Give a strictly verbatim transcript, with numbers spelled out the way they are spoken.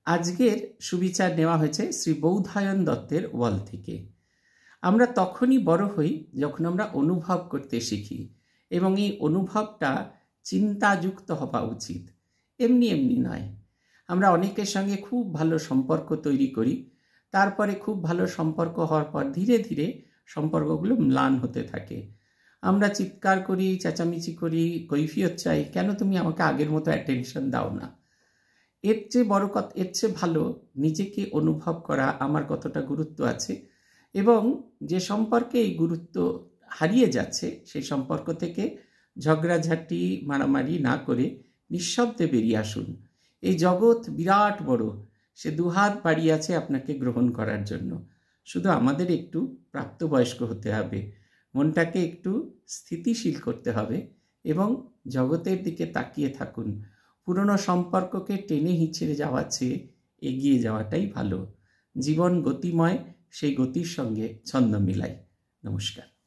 আজকের সুবিচার নেওয়া হয়েছে শ্রী বৌধায়ন দত্তের ওয়াল থেকে। আমরা তখনই বড় হই যখন আমরা অনুভব করতে শিখি, এবং এই অনুভবটা চিন্তাযুক্ত হওয়া উচিত, এমনি এমনি নয়। আমরা অনেকের সঙ্গে খুব ভালো সম্পর্ক তৈরি করি, তারপরে খুব ভালো সম্পর্ক হওয়ার পর ধীরে ধীরে সম্পর্কগুলো ম্লান হতে থাকে। আমরা চিৎকার করি, চেঁচামেচি করি, কৈফিয়ত চাই, কেন তুমি আমাকে আগের মতো অ্যাটেনশন দাও না। এর চেয়ে বড় কথা, এর চেয়ে ভালো নিজেকে অনুভব করা আমার কতটা গুরুত্ব আছে, এবং যে সম্পর্কে এই গুরুত্ব হারিয়ে যাচ্ছে সেই সম্পর্ক থেকে ঝগড়াঝাটি মারামারি না করে নিঃশব্দে বেরিয়ে আসুন। এই জগৎ বিরাট বড়, সে দুহাত বাড়িয়ে আছে আপনাকে গ্রহণ করার জন্য। শুধু আমাদের একটু প্রাপ্তবয়স্ক হতে হবে, মনটাকে একটু স্থিতিশীল করতে হবে, এবং জগতের দিকে তাকিয়ে থাকুন। পুরনো সম্পর্ককে টেনে হিঁচড়ে যাওয়ার চেয়ে এগিয়ে যাওয়াটাই ভালো। জীবন গতিময়, সেই গতির সঙ্গে ছন্দ মিলাই। নমস্কার।